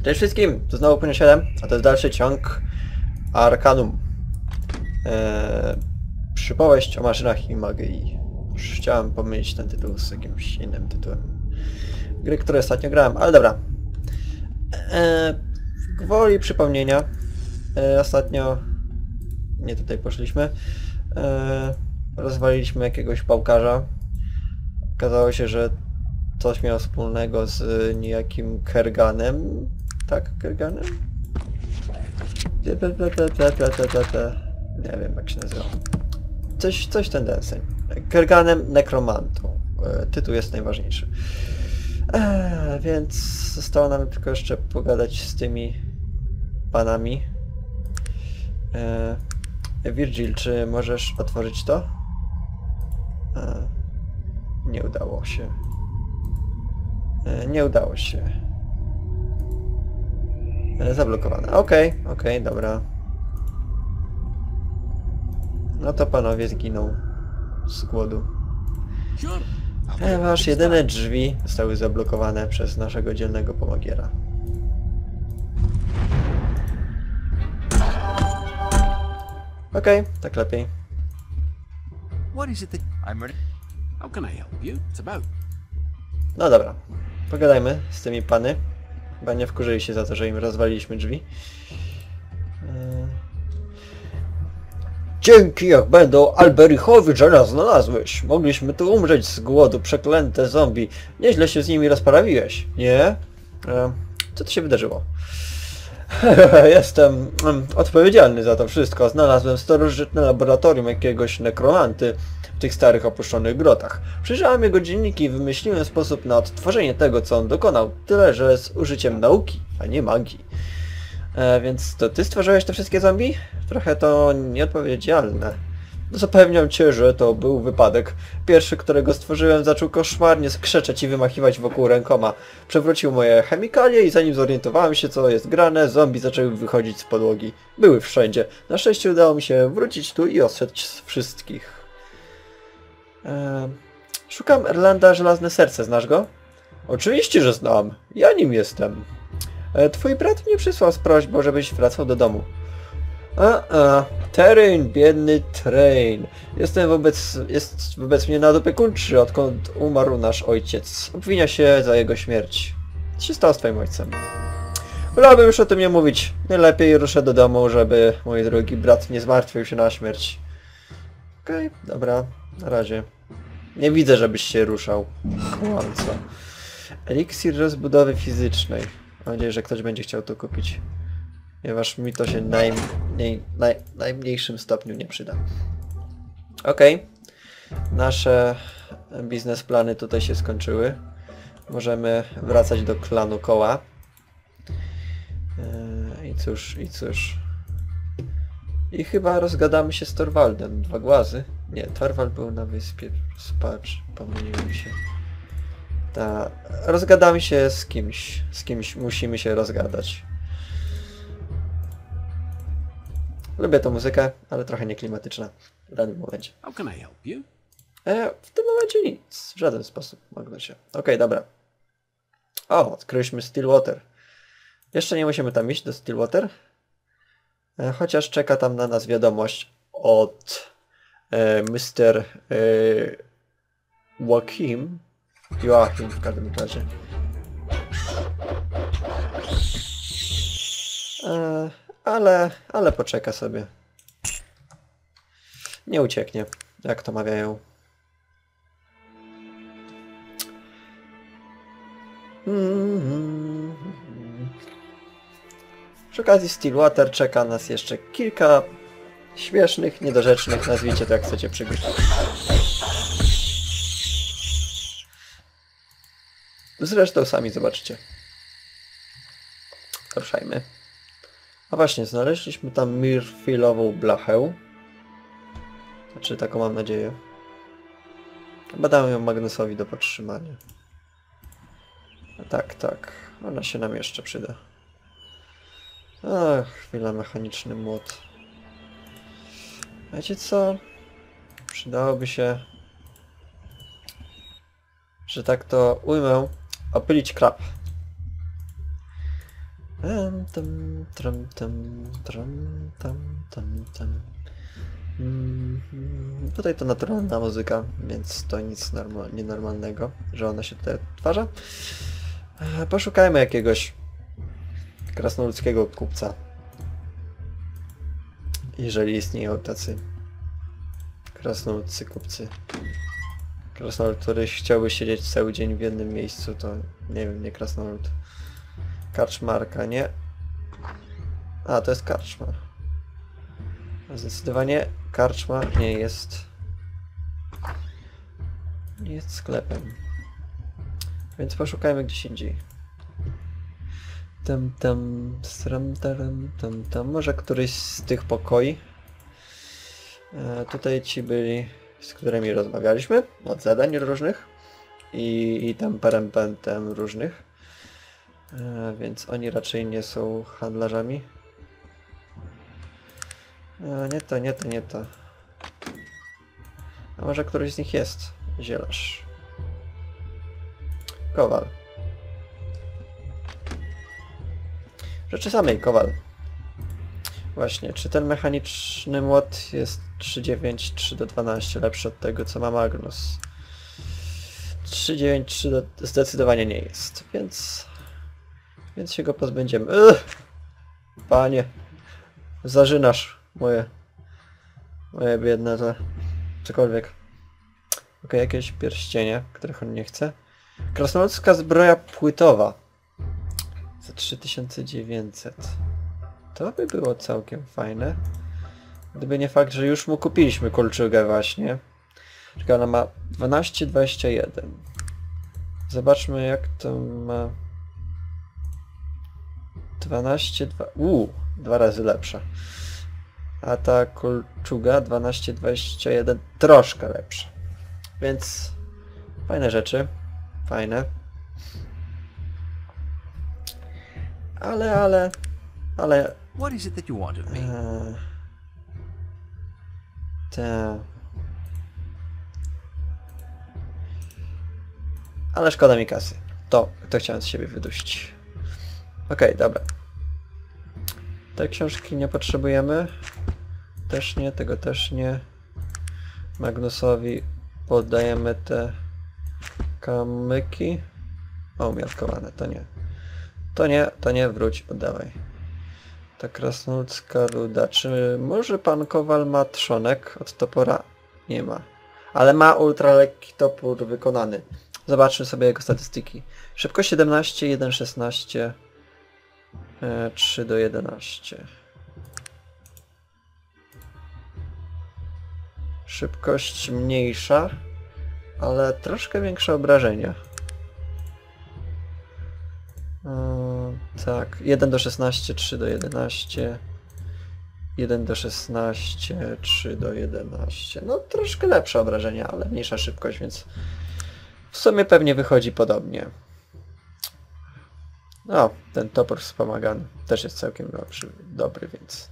Cześć wszystkim, to znowu Puniu 7, a to jest dalszy ciąg Arcanum. Przypowieść o maszynach i magii. Już chciałem pomylić ten tytuł z jakimś innym tytułem gry, które ostatnio grałem, ale dobra. Gwoli przypomnienia, ostatnio nie tutaj poszliśmy, rozwaliliśmy jakiegoś pałkarza. Okazało się, że coś miało wspólnego z niejakim Kerganem. Tak, Kerganem? Nie wiem jak się nazywa. Coś ten deseń. Kerganem Nekromantą. Tytuł jest najważniejszy. Więc zostało nam tylko jeszcze pogadać z tymi panami. Virgil, czy możesz otworzyć to? Nie udało się. Nie udało się. Zablokowane. Okej, dobra. No to panowie zginą z głodu. Ponieważ jedyne drzwi zostały zablokowane przez naszego dzielnego pomagiera. Okej, tak lepiej. No dobra, pogadajmy z tymi pany. Chyba nie wkurzyli się za to, że im rozwaliliśmy drzwi. Dzięki jak będą Alberichowi, że nas znalazłeś. Mogliśmy tu umrzeć z głodu, przeklęte zombie. Nieźle się z nimi rozprawiłeś, nie? Co tu się wydarzyło? Jestem odpowiedzialny za to wszystko. Znalazłem starożytne laboratorium jakiegoś nekromanty w tych starych opuszczonych grotach. Przyjrzałem jego dzienniki i wymyśliłem sposób na odtworzenie tego, co on dokonał. Tyle, że z użyciem nauki, a nie magii. Więc to ty stworzyłeś te wszystkie zombie? Trochę to nieodpowiedzialne. Zapewniam cię, że to był wypadek. Pierwszy, którego stworzyłem, zaczął koszmarnie skrzeczeć i wymachiwać wokół rękoma. Przewrócił moje chemikalie i zanim zorientowałem się, co jest grane, zombie zaczęły wychodzić z podłogi. Były wszędzie. Na szczęście udało mi się wrócić tu i ostrzec wszystkich. Szukam Erlanda Żelazne Serce, znasz go? Oczywiście, że znam. Ja nim jestem. Twój brat mnie przysłał z prośbą, żebyś wracał do domu. Train, biedny Train. Jest wobec mnie nadopiekuńczy, odkąd umarł nasz ojciec. Obwinia się za jego śmierć. Co się stało z twoim ojcem? Wolałbym już o tym nie mówić. Najlepiej ruszę do domu, żeby mój drogi brat nie zmartwił się na śmierć. Okej, dobra, na razie. Nie widzę, żebyś się ruszał. Kłamco. Eliksir rozbudowy fizycznej. Mam nadzieję, że ktoś będzie chciał to kupić. Ponieważ mi to się najmniejszym stopniu nie przyda. Okej. Nasze biznesplany tutaj się skończyły. Możemy wracać do klanu Koła. I cóż. I chyba rozgadamy się z Torwaldem. Dwa głazy. Nie, Torwald był na wyspie. Spacz, pomyliłem się. Rozgadamy się z kimś. Z kimś musimy się rozgadać. Lubię tą muzykę, ale trochę nieklimatyczna w danym momencie. W tym momencie nic. W żaden sposób mogę się. Okej, dobra. O, odkryliśmy Stillwater. Jeszcze nie musimy tam iść do Stillwater. Chociaż czeka tam na nas wiadomość od Mr. Joachim w każdym razie. Ale poczeka sobie. Nie ucieknie, jak to mawiają. Przy okazji Stillwater czeka nas jeszcze kilka śmiesznych, niedorzecznych, nazwijcie to jak chcecie, przygód. Zresztą sami zobaczycie. Ruszajmy. A właśnie, znaleźliśmy tam mirfilową blachę. Znaczy, taką mam nadzieję. Badałem ją Magnusowi do podtrzymania. Tak. Ona się nam jeszcze przyda. Ach, chwila, mechaniczny młot. Wiecie co? Przydałoby się, że tak to ujmę, opylić krab. Tutaj to naturalna muzyka, więc to nic nienormalnego, że ona się tutaj odtwarza. Poszukajmy jakiegoś krasnoludzkiego kupca. Jeżeli istnieją tacy krasnoludcy kupcy. Krasnolud, który chciałby siedzieć cały dzień w jednym miejscu, to nie wiem, nie krasnolud. Karczmarka, nie? A, to jest karczma. Zdecydowanie karczma nie jest... nie jest sklepem. Więc poszukajmy gdzieś indziej. Może któryś z tych pokoi. Tutaj ci byli, z którymi rozmawialiśmy, od zadań różnych i tam parempentem różnych. Więc oni raczej nie są handlarzami. Nie to. A może któryś z nich jest? Zielarz. Kowal. Rzeczy samej, kowal. Właśnie, czy ten mechaniczny młot jest 3,9, 3 do 12 lepszy od tego, co ma Magnus? 3,9, 3 do... zdecydowanie nie jest, więc się go pozbędziemy. Panie, zażynasz moje biedne to... cokolwiek. Okej, jakieś pierścienie, których on nie chce. Krasnoludzka zbroja płytowa. Za 3900. To by było całkiem fajne. Gdyby nie fakt, że już mu kupiliśmy kolczugę właśnie. Czekaj, ona ma 12,21. Zobaczmy jak to ma... 12,2... dwa razy lepsza. A ta kolczuga 12,21 troszkę lepsza. Więc fajne rzeczy. Fajne. Ale... What is it that you want of me? Ale szkoda mi kasy. To chciałem z siebie wydusić. Okej, dobra. Te książki nie potrzebujemy. Też nie, tego też nie. Magnusowi poddajemy te kamyki. O, umiarkowane, to nie. To nie, wróć, oddawaj. Ta krasnoludzka ruda. Czy może pan Kowal ma trzonek od topora? Nie ma. Ale ma ultralekki topór wykonany. Zobaczmy sobie jego statystyki. Szybkość 17, 1,16, 3 do 11. Szybkość mniejsza, ale troszkę większe obrażenia. Tak, 1 do 16, 3 do 11. 1 do 16, 3 do 11. No troszkę lepsze obrażenia, ale mniejsza szybkość, więc w sumie pewnie wychodzi podobnie. O, ten topór wspomagany też jest całkiem dobry, więc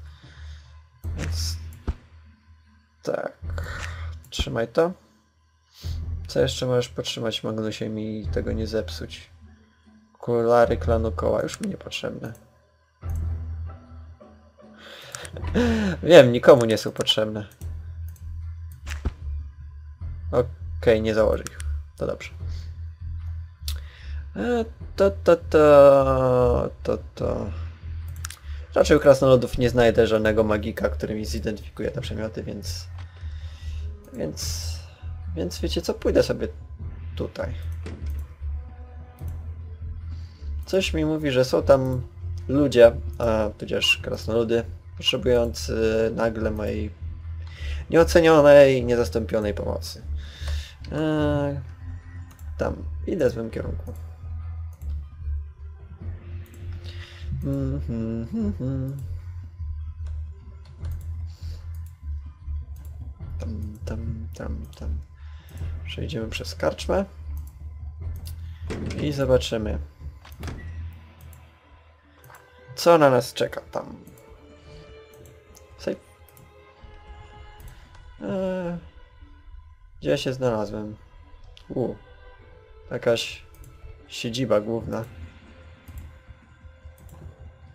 tak. Trzymaj to. Co jeszcze możesz potrzymać, Magnusie, mi tego nie zepsuć? Okulary klanu koła już mi niepotrzebne. Wiem, nikomu nie są potrzebne. Okej, nie założę ich. To dobrze. Raczej u krasnoludów nie znajdę żadnego magika, który mi zidentyfikuje te przedmioty, więc wiecie co? Pójdę sobie tutaj. Coś mi mówi, że są tam ludzie, tudzież krasnoludy, potrzebujący nagle mojej nieocenionej, niezastąpionej pomocy. Tam. Idę w złym kierunku. Tam. Przejdziemy przez karczmę i zobaczymy, co na nas czeka tam. Save. Gdzie ja się znalazłem? Jakaś siedziba główna.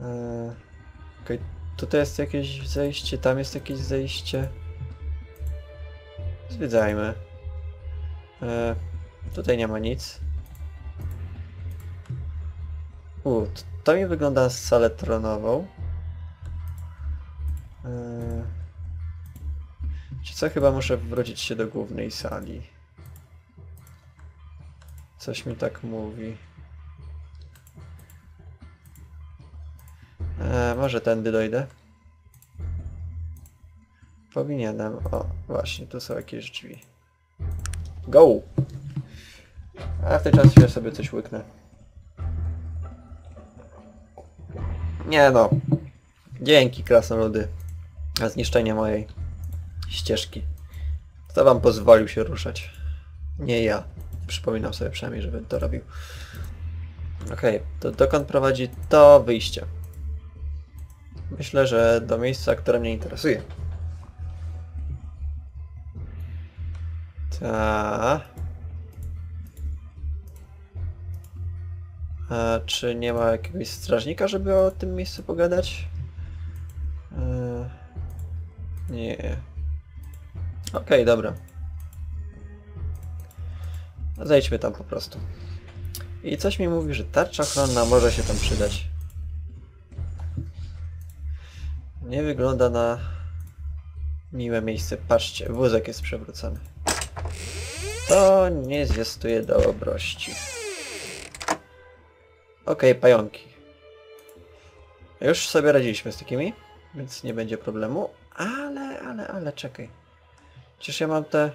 Okej, tutaj jest jakieś zejście, tam jest jakieś zejście. Zwiedzajmy. Tutaj nie ma nic. To mi wygląda na salę tronową. Czy co? Chyba muszę wrócić się do głównej sali. Coś mi tak mówi. Może tędy dojdę? Powinienem. O, właśnie, tu są jakieś drzwi. Go! A w tej czasie sobie coś łyknę. Nie no. Dzięki, krasnoludy. Na zniszczenie mojej ścieżki. Kto wam pozwolił się ruszać? Nie ja. Przypominam sobie przynajmniej, żebym to robił. Okej, to dokąd prowadzi to wyjście? Myślę, że do miejsca, które mnie interesuje. Ta. A czy nie ma jakiegoś strażnika, żeby o tym miejscu pogadać? Nie. Okej, dobra. Zejdźmy tam po prostu. I coś mi mówi, że tarcza ochronna może się tam przydać. Nie wygląda na miłe miejsce. Patrzcie, wózek jest przewrócony. To nie zwiastuje dobrości. Okej, pająki. Już sobie radziliśmy z takimi, więc nie będzie problemu. Ale czekaj. Przecież ja mam te...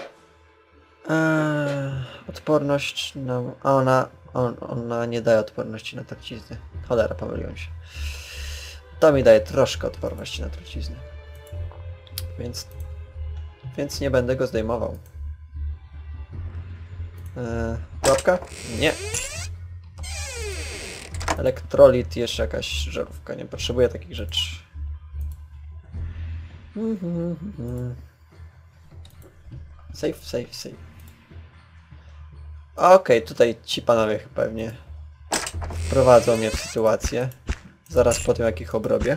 odporność na... A ona nie daje odporności na trucizny. Cholera, pomyliłem się. To mi daje troszkę odporności na trucizny. Więc nie będę go zdejmował. Łapka? Nie. Elektrolit, jeszcze jakaś żarówka. Nie potrzebuję takich rzeczy. Safe. Okej, tutaj ci panowie pewnie wprowadzą mnie w sytuację. Zaraz po tym, jak ich obrobię.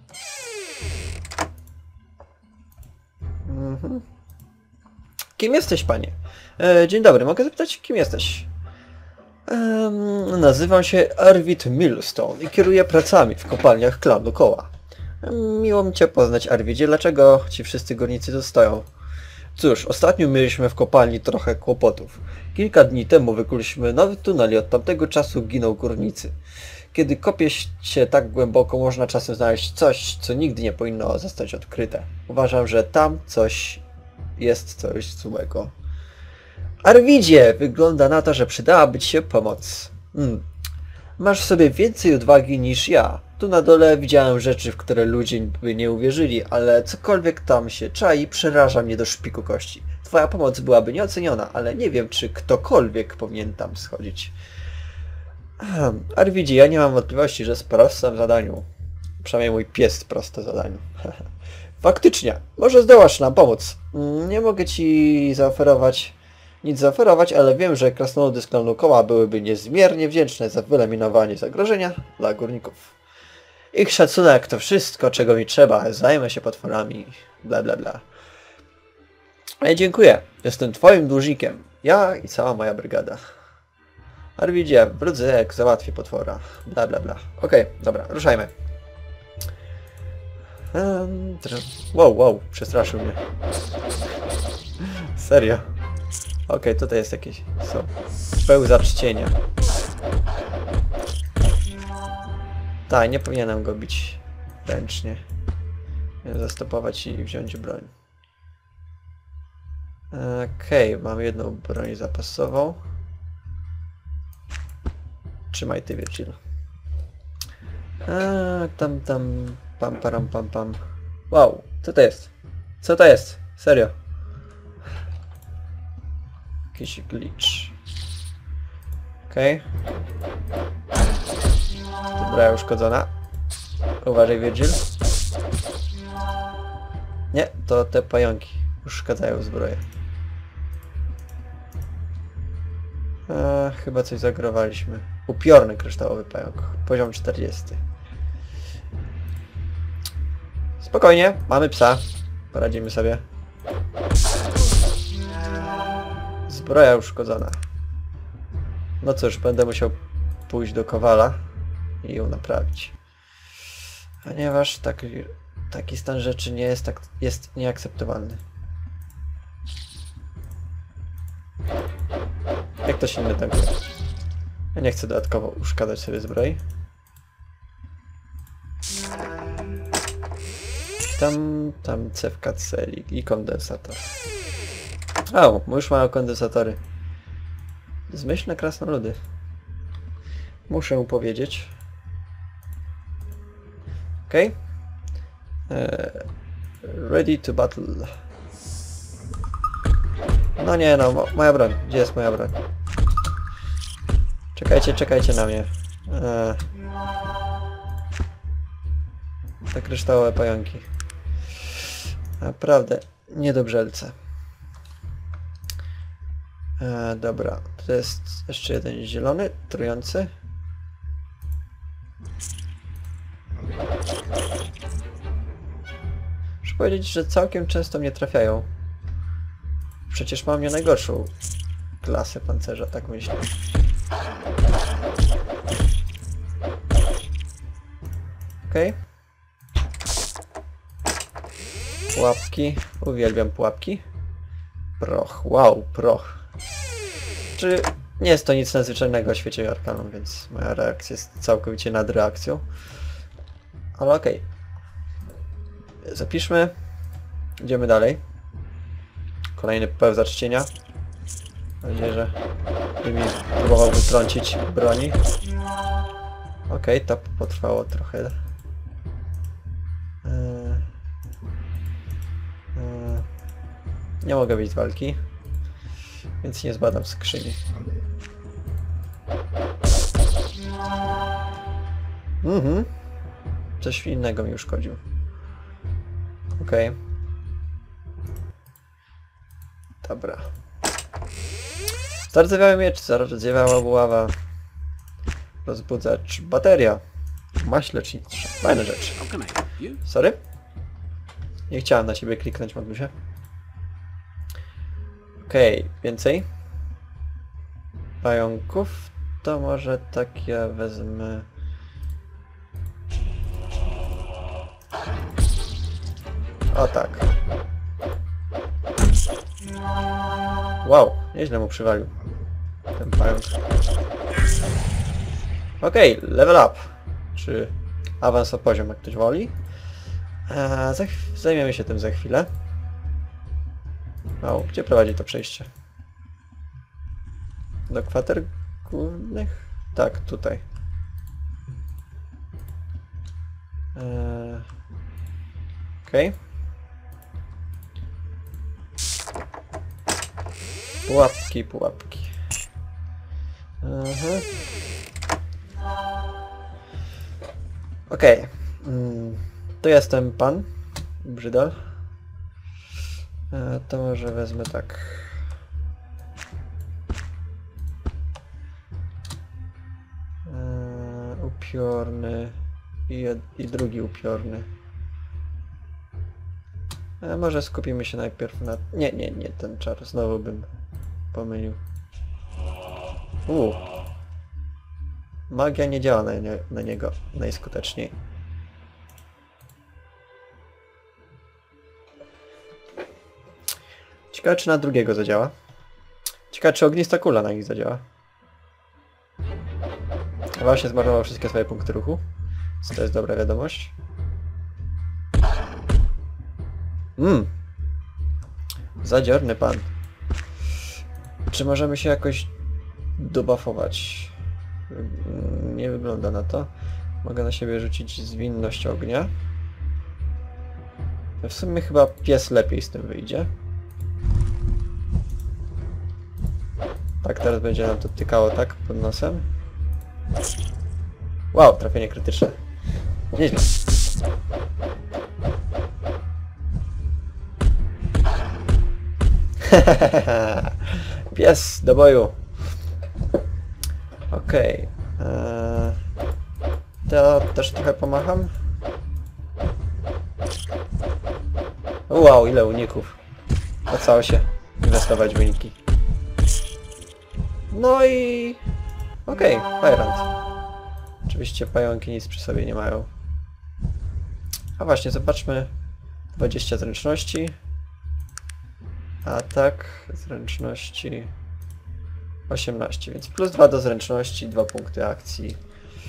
Kim jesteś, panie? Dzień dobry, mogę zapytać, kim jesteś? Nazywam się Arvid Millstone i kieruję pracami w kopalniach klanu Koła. Miło mi cię poznać, Arvidzie. Dlaczego ci wszyscy górnicy tu stoją? Cóż, ostatnio mieliśmy w kopalni trochę kłopotów. Kilka dni temu wykuliśmy nowy tunel i od tamtego czasu giną górnicy. Kiedy kopie się tak głęboko, można czasem znaleźć coś, co nigdy nie powinno zostać odkryte. Uważam, że tam jest coś złego. Arvidzie, wygląda na to, że przydałaby ci się pomoc. Masz w sobie więcej odwagi niż ja. Tu na dole widziałem rzeczy, w które ludzie by nie uwierzyli, ale cokolwiek tam się czai, przeraża mnie do szpiku kości. Twoja pomoc byłaby nieoceniona, ale nie wiem, czy ktokolwiek powinien tam schodzić. Arvidzie, ja nie mam wątpliwości, że sprostam zadaniu. Przynajmniej mój pies sprosta zadaniu. Faktycznie, może zdołasz nam pomóc. Nie mogę ci nic zaoferować, ale wiem, że krasnoludy z klanu Koła byłyby niezmiernie wdzięczne za wyeliminowanie zagrożenia dla górników. Ich szacunek to wszystko, czego mi trzeba. Zajmę się potworami. Bla bla bla. Dziękuję. Jestem twoim dłużnikiem. Ja i cała moja brygada. Arvidzie, wrócę, załatwię potwora. Bla bla bla. Okej, dobra, ruszajmy. Wow, przestraszył mnie. Serio. Okej, tutaj jest jakieś... pełzacz cienia. Tak, nie powinienem go bić ręcznie. Zastopować i wziąć broń. Okej, mam jedną broń zapasową. Trzymaj ty, Virgil. Pam. Wow, co to jest? Co to jest? Serio. Jakiś glitch. Okej. Dobra, uszkodzona. Uważaj, Virgil. Nie, to te pająki uszkadzają zbroję. Chyba coś zagrowaliśmy. Upiorny kryształowy pająk. Poziom 40. Spokojnie, mamy psa. Poradzimy sobie. Zbroja uszkodzona. No cóż, będę musiał pójść do Kowala i ją naprawić. Ponieważ taki stan rzeczy nie jest jest nieakceptowalny. Jak ktoś inny tankuje. Ja nie chcę dodatkowo uszkadzać sobie zbroi. Tam cewka celi i kondensator. O, już mają kondensatory. Zmyślne krasnoludy. Muszę powiedzieć. Okej. Ready to battle. No nie no, moja broń. Gdzie jest moja broń? Czekajcie na mnie. Te kryształowe pająki. Naprawdę niedobrzelce. Dobra, to jest jeszcze jeden zielony, trujący. Muszę powiedzieć, że całkiem często mnie trafiają. Przecież mam nie najgorszą klasę pancerza, tak myślę. Okej. Pułapki. Uwielbiam pułapki. Proch. Wow, proch. Czy nie jest to nic nadzwyczajnego w świecie Arkanum, więc moja reakcja jest całkowicie nadreakcją. Ale okej. Zapiszmy. Idziemy dalej. Kolejny pełzacz cienia. Mam nadzieję, że nie mi próbował wytrącić broni. Okej, to potrwało trochę. Nie mogę wyjść z walki, więc nie zbadam skrzyni. Coś innego mi uszkodził. Okej. Dobra. Zardzewiały miecz, zardzewiała buława. Rozbudzacz, bateria. Maść lecznicza. Fajne rzeczy. Sorry? Nie chciałem na ciebie kliknąć, Magnusie. Okej, więcej pająków. To może tak ja wezmę. O tak. Wow, nieźle mu przywalił ten pająk. Okej, level up. Czy awans o poziom, jak ktoś woli. Zajmiemy się tym za chwilę. O, gdzie prowadzi to przejście? Do kwater głównych? Tak, tutaj. Okej. Pułapki, pułapki. Okej. To jestem pan Brzydal. To może wezmę tak. Upiorny i drugi upiorny. Może skupimy się najpierw na... Nie, ten czar. Znowu bym pomylił. Magia nie działa na niego najskuteczniej. Ciekawe, czy na drugiego zadziała. Ciekawe, czy ognista kula na nich zadziała. Właśnie zmarnował wszystkie swoje punkty ruchu. To jest dobra wiadomość. Zadziorny pan. Czy możemy się jakoś dobuffować? Nie wygląda na to. Mogę na siebie rzucić zwinność ognia. W sumie chyba pies lepiej z tym wyjdzie. Tak, teraz będzie nam to tykało tak pod nosem. Wow, trafienie krytyczne. Nieźle. Pies do boju. Okej. To też trochę pomacham. Wow, ile uników. Opłacało się inwestować w uniki. No i... Okej, Fajrant. Oczywiście pająki nic przy sobie nie mają. A właśnie, zobaczmy. 20 zręczności. Atak, zręczności 18, więc plus 2 do zręczności, 2 punkty akcji.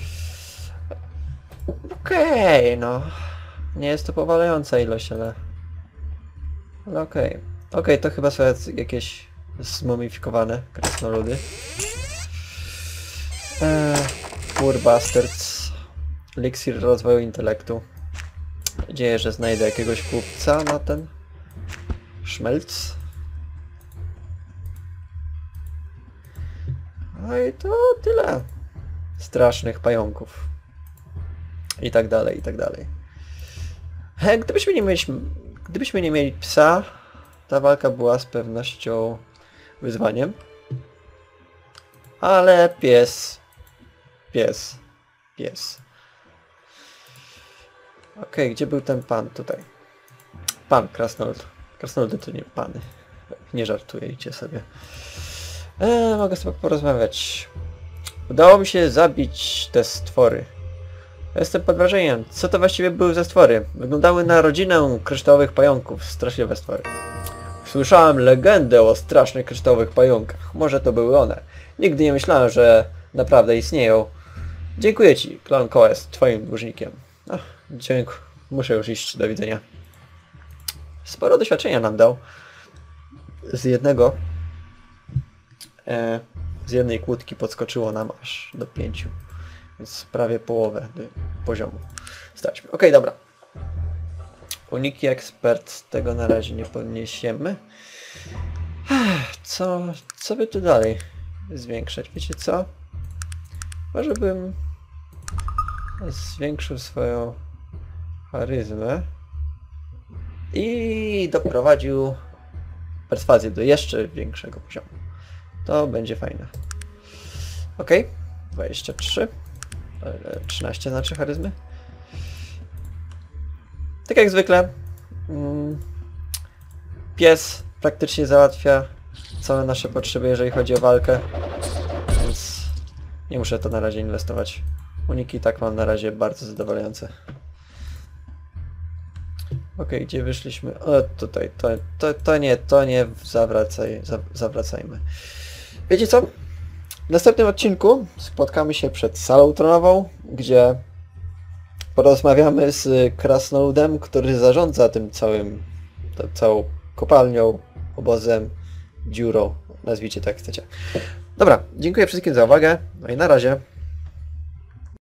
Okej, no. Nie jest to powalająca ilość, ale okej. Okej, to chyba są jakieś zmumifikowane krasnoludy. Poor bastards. Eliksir rozwoju intelektu. Mam nadzieję, że znajdę jakiegoś kupca na ten szmelc. No i to tyle. Strasznych pająków. I tak dalej, i tak dalej. Gdybyśmy nie mieli psa, ta walka była z pewnością wyzwaniem. Ale pies. Okej, gdzie był ten pan? Tutaj. Pan Krasnolud. Krasnoludy to nie pany. Nie żartujcie sobie. Mogę sobie porozmawiać. Udało mi się zabić te stwory. Jestem pod wrażeniem. Co to właściwie były za stwory? Wyglądały na rodzinę kryształowych pająków. Straszliwe stwory. Słyszałem legendę o strasznych kryształowych pająkach. Może to były one. Nigdy nie myślałem, że naprawdę istnieją. Dziękuję ci, Klan Koa jest twoim dłużnikiem. Dziękuję. Muszę już iść. Do widzenia. Sporo doświadczenia nam dał. Z jednej kłódki podskoczyło nam aż do 5. Więc prawie połowę poziomu staliśmy. Okej, dobra. Uniki ekspert, tego na razie nie podniesiemy. Co by tu dalej zwiększać? Wiecie co? Może bym zwiększył swoją charyzmę i doprowadził perswazję do jeszcze większego poziomu. To będzie fajne. Okej, 23. 13 znaczy charyzmy. Tak jak zwykle. Pies praktycznie załatwia całe nasze potrzeby, jeżeli chodzi o walkę. Więc nie muszę to na razie inwestować. Uniki tak mam na razie bardzo zadowalające. Okej, gdzie wyszliśmy? O, tutaj. To nie zawracajmy. Wiecie co? W następnym odcinku spotkamy się przed salą tronową, gdzie porozmawiamy z krasnoludem, który zarządza tym całą kopalnią, obozem, dziurą, nazwijcie tak jak chcecie. Dobra, dziękuję wszystkim za uwagę, no i na razie.